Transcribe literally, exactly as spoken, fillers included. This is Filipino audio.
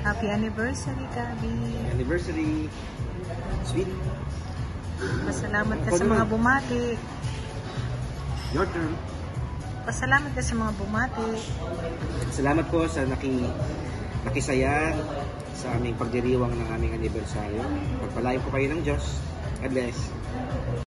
Happy anniversary, Kabi. Anniversary. Sweet. Pasalamat ka sa mga bumati. Your turn. Pasalamat ka sa mga bumati. Salamat po sa naki, nakisaya sa aming pagdiriwang ng aming anibersaryo. Pagpalain po kayo ng Diyos. God bless.